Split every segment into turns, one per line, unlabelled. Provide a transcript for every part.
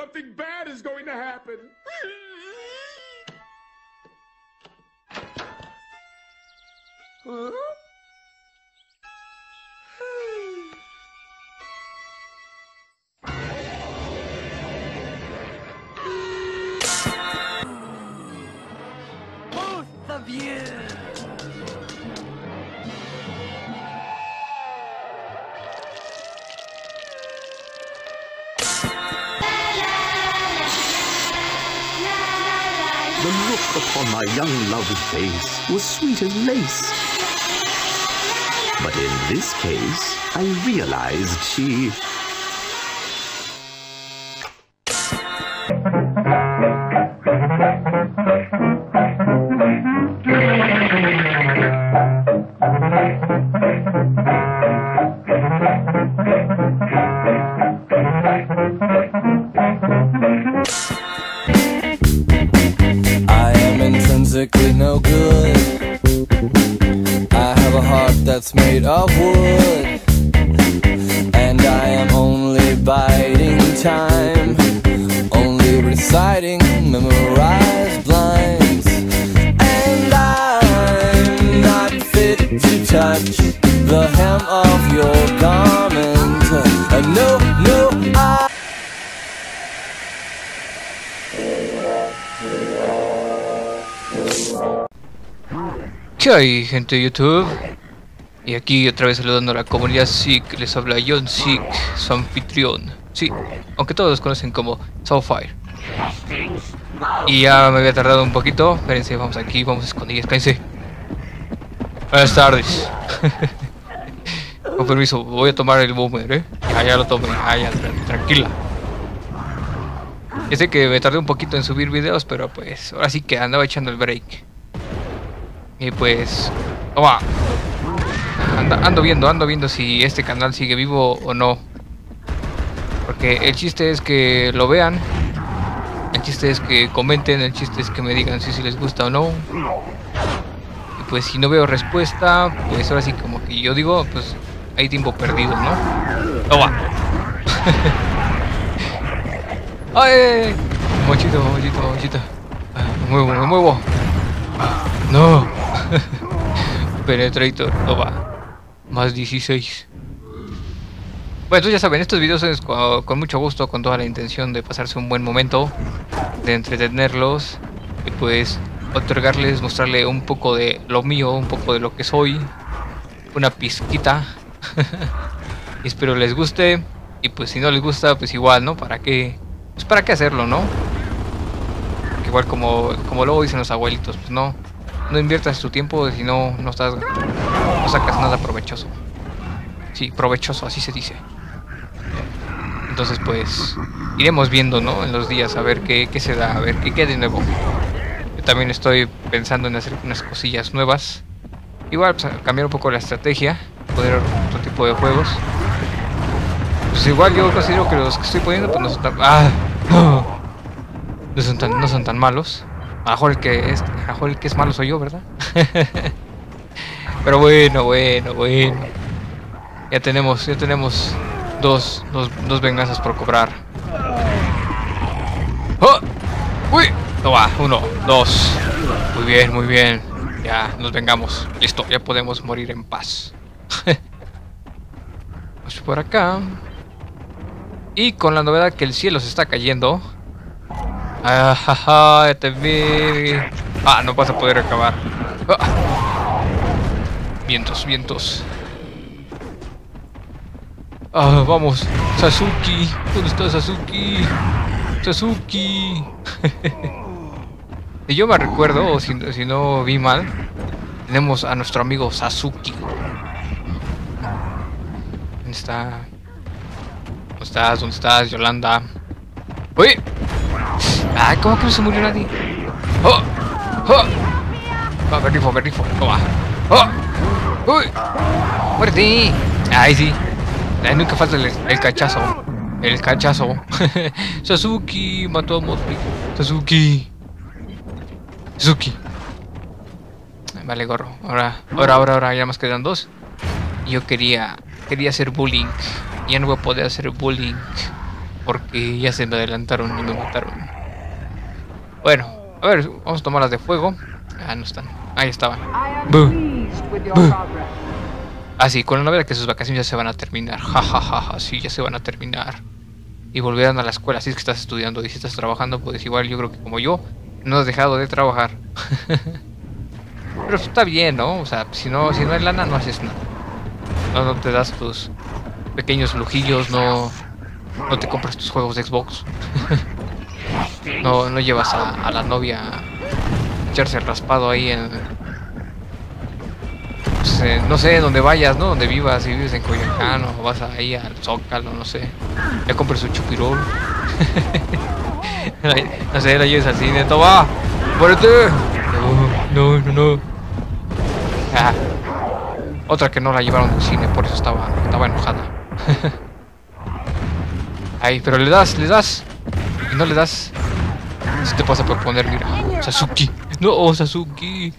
something bad is going to happen. Huh?
Both of you.
The look upon my young love's face was sweet as lace. But in this case, I realized she...
Intrinsically no good. I have a heart that's made of wood, and I am only biding time, only reciting memorized lines, and I'm not fit to touch the hem of your garment. No, no, I...
¿Qué hay, gente de YouTube? Y aquí otra vez saludando a la comunidad Sick. Les habla John Sick, su anfitrión. Sí, aunque todos los conocen como Soulfire. Y ya me había tardado un poquito. Espérense, vamos aquí, vamos a escondidas, espérense. Buenas tardes. Con permiso, voy a tomar el boomer, ya lo tomé, ya, tranquila. Ya sé que me tardé un poquito en subir videos, pero pues ahora sí que andaba echando el break. Y pues, toma. Ando viendo si este canal sigue vivo o no. Porque el chiste es que lo vean. El chiste es que comenten. El chiste es que me digan si les gusta o no. Y pues si no veo respuesta, pues ahora sí como que yo digo, pues hay tiempo perdido, ¿no? Toma. ¡Ay! Mochito. Me muevo. No. Penetrator, toma. Más 16. Bueno, entonces ya saben, estos videos es con mucho gusto, con toda la intención de pasarse un buen momento, de entretenerlos y pues otorgarles, mostrarle un poco de lo mío, un poco de lo que soy, una pizquita. Y espero les guste. Y pues si no les gusta, pues igual, ¿no? ¿Para qué? Pues para qué hacerlo, ¿no? Porque igual como luego dicen los abuelitos, pues no inviertas tu tiempo si no sacas nada provechoso. Sí, provechoso, así se dice. Entonces pues iremos viendo, ¿no? En los días a ver qué se da, a ver qué de nuevo. Yo también estoy pensando en hacer unas cosillas nuevas. Igual pues, cambiar un poco la estrategia, poner otro tipo de juegos. Pues igual yo considero que los que estoy poniendo pues no son tan... no son tan malos. A lo mejor el que es malo soy yo, ¿verdad? Pero bueno. Ya tenemos dos venganzas por cobrar. ¡Oh! ¡Uy! Toma, 1, 2. Muy bien. Ya, nos vengamos. Listo, ya podemos morir en paz. Vamos por acá. Y con la novedad que el cielo se está cayendo. Ya te vi. No vas a poder acabar. Vientos. Vamos, Sasuke. ¿Dónde está Sasuke? Si yo me recuerdo, o si no vi mal, tenemos a nuestro amigo Sasuke. ¿Dónde está? ¿Dónde estás, Yolanda? ¡Uy! ¿Cómo que no se murió nadie? Me rifo. Toma. ¡Uy! ¡Muerte! ¡Ay, sí! Nunca falta el cachazo. Sasuke mató a Motley. Sasuke. Vale, gorro. Ahora ya más quedan 2. Yo quería hacer bullying. Ya no voy a poder hacer bullying. porque ya se me adelantaron y me mataron. Bueno, a ver, vamos a tomar las de fuego. Ah, no están. Ahí estaban. Ah, sí, con la novedad que sus vacaciones ya se van a terminar. Ja, ja, ja, ja, sí, ya se van a terminar. Y volverán a la escuela. Si es que estás estudiando y si estás trabajando, pues igual yo creo que como yo, no has dejado de trabajar. Pero está bien, ¿no? O sea, si no hay lana, no haces nada. No te das tus pequeños lujillos, no te compras tus juegos de Xbox. No llevas a la novia a echarse el raspado ahí en... no sé, donde vayas, ¿no? Donde vivas, si vives en Coyoacán o vas ahí al Zócalo, no sé. Ya compras un chupirol. No sé, la lleves al cine, ¡toma! ¡Muérete! No. Ah, otra que no la llevaron al cine, por eso estaba enojada. Ay, pero le das y no le das. Si te pasa por poner, mira, Sasuke. No, Sasuke.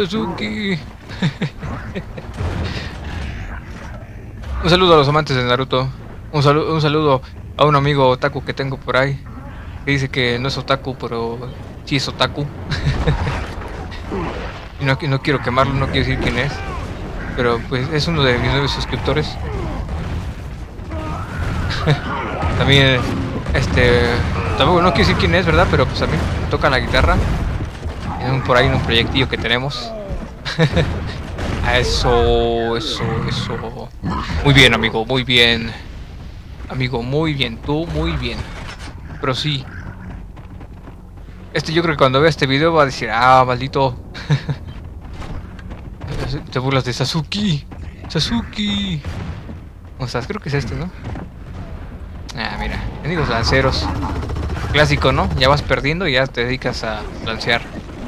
Un saludo a los amantes de Naruto. Un saludo a un amigo otaku que tengo por ahí, que dice que no es otaku, pero sí es otaku. Y no quiero quemarlo, no quiero decir quién es, pero pues es uno de mis nuevos suscriptores. También, tampoco no quiero decir quién es, ¿verdad? Pero pues a mí me toca la guitarra. Por ahí en un proyectillo que tenemos. Eso. Muy bien, amigo, muy bien. Amigo, muy bien, tú muy bien. Pero sí. Yo creo que cuando vea este video va a decir, ah, maldito. Te burlas de Sasuke. O sea, creo que es este, ¿no? Ah, mira, enemigos lanceros. Clásico, ¿no? Ya vas perdiendo y ya te dedicas a lancear.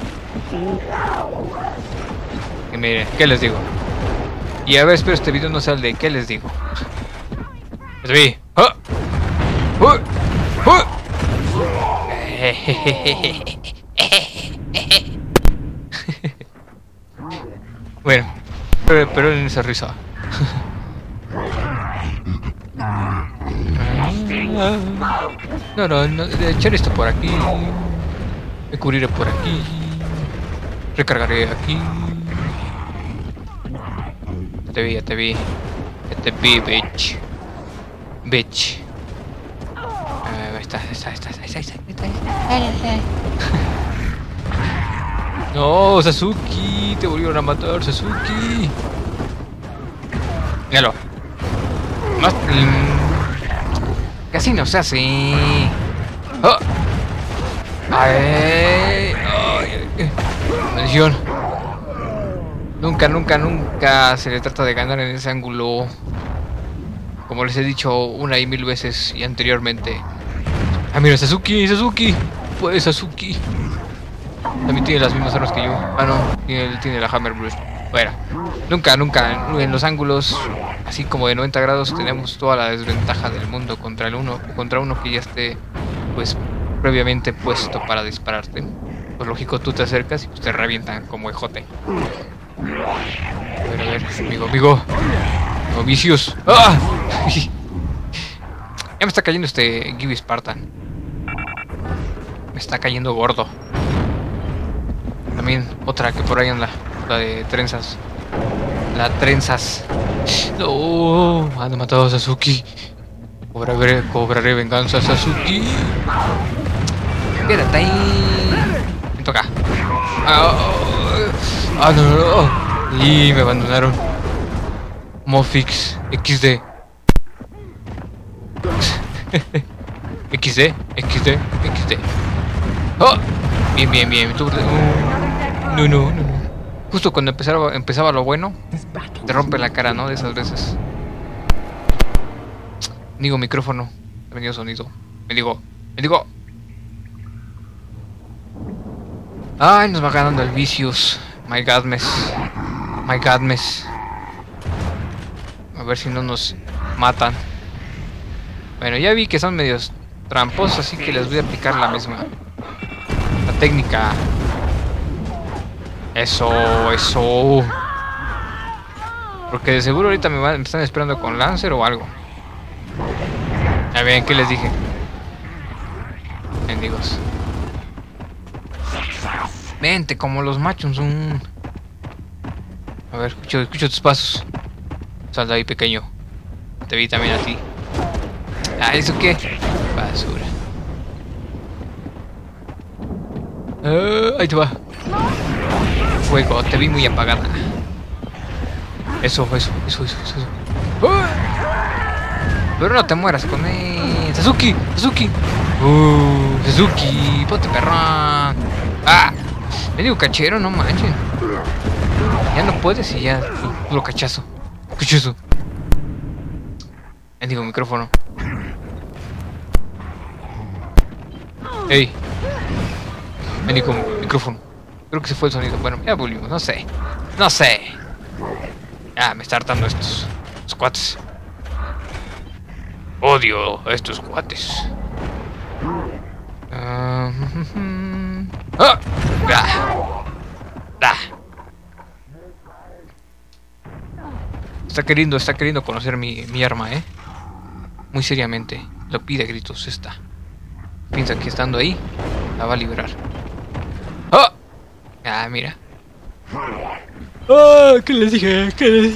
Y mire, ¿qué les digo? Y a ver, espero este video no sea el de ¿qué les digo? ¡Ah! Bueno, pero en esa risa. No, echar esto por aquí. Me cubriré por aquí. Recargaré aquí. Ya te vi, bitch. Ahí está. No, Sasuke, te volvieron a matar, Sasuke. Míralo. Más... Casi no se hace. ¡Oh! ¡Ay! Maldición. Nunca se le trata de ganar en ese ángulo. Como les he dicho una y mil veces y anteriormente. Ah, mira, Sasuke. Pues Sasuke. También tiene las mismas armas que yo. Ah, no, tiene la Hammer Brush. Bueno, nunca en los ángulos así como de 90 grados tenemos toda la desventaja del mundo contra uno que ya esté pues previamente puesto para dispararte. Pues lógico, tú te acercas y pues te revientan como ejote. A ver, amigo. No, vicios. ¡Ah! Ya me está cayendo este Gibi Spartan. Me está cayendo gordo. También otra que por ahí anda, la de trenzas. La trenzas. No, han matado a Sasuke. Cobraré venganza a Sasuke. Quédate ahí. Me toca. No. Y me abandonaron. Mofix XD. XD. Oh, bien. No. Justo cuando empezaba lo bueno, te rompe la cara, ¿no? De esas veces. Digo micrófono, he venido sonido. Me digo. Ay, nos va ganando el Vicious. My godness. A ver si no nos matan. Bueno, ya vi que son medios tramposos, así que les voy a aplicar la misma. La técnica. Eso. Porque de seguro ahorita me están esperando con Lancer o algo. Ya ven, ¿qué les dije? Mendigos. Vente como los machos. A ver, escucho tus pasos. Sal de ahí, pequeño. Te vi también a ti. Ah, ¿eso qué? Basura. Ahí te va. Fuego, te vi muy apagada. Eso. Pero no te mueras con él. Sasuke. Sasuke, ponte perrón. Ah, me digo cachero, no manchen. Ya no puedes y ya, puro cachazo. Cachazo. Me digo micrófono. Ey. Me digo micrófono. Creo que se fue el sonido. Bueno, ya volvimos, no sé. Ah, me está hartando estos cuates. Odio a estos cuates. Está queriendo conocer mi arma, muy seriamente. Lo pide a gritos esta. Piensa que estando ahí la va a liberar. Ah, mira. ¿Qué les dije?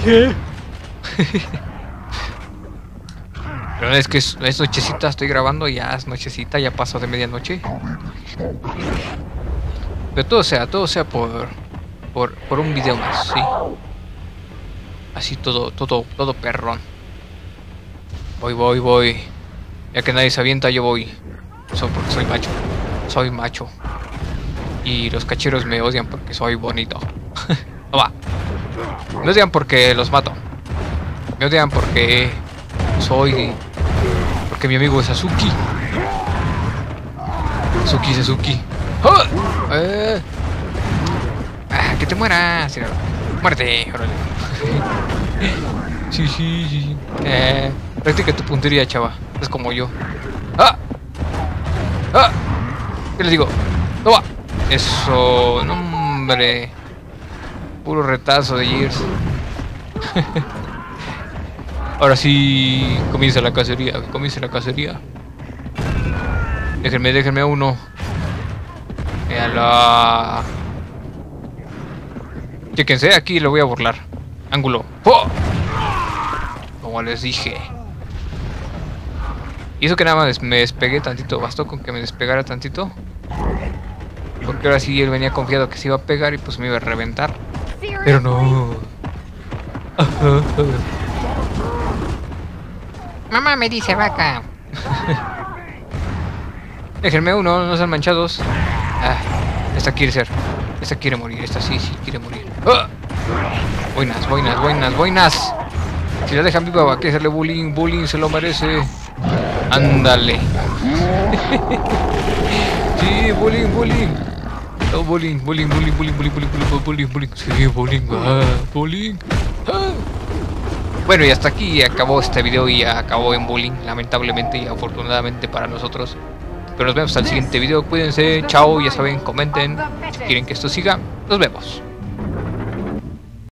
Pero es que es nochecita, estoy grabando, ya es nochecita, ya pasó de medianoche. Pero todo sea por un video más, sí. Así todo perrón. Voy. Ya que nadie se avienta, yo voy. Eso porque soy macho. Y los cacheros me odian porque soy bonito. No va. Me odian porque los mato. Me odian porque porque mi amigo es Sasuke. Sasuke. Que te mueras. Muerte, órale. Sí. Practica tu puntería, chava. Es como yo. ¿Qué les digo? No va. Eso, no, hombre. Puro retazo de Gears. Ahora sí, comienza la cacería. Déjenme a uno. Véala. Chéquense, aquí lo voy a burlar. Ángulo. Como les dije. Y eso que nada más me despegué tantito. Bastó con que me despegara tantito. Porque ahora sí él venía confiado que se iba a pegar y pues me iba a reventar. Pero no. Mamá me dice vaca. Déjenme uno, no sean manchados. Esta quiere morir, esta sí quiere morir. Buenas. Si la dejan viva va a que hacerle bullying, se lo merece. Ándale. Sí, bullying. No, bullying. Sí, bullying. Bueno, y hasta aquí acabó este video y acabó en bullying, lamentablemente y afortunadamente para nosotros. Pero nos vemos al siguiente video, cuídense, chao, ya saben, comenten si quieren que esto siga. Nos vemos.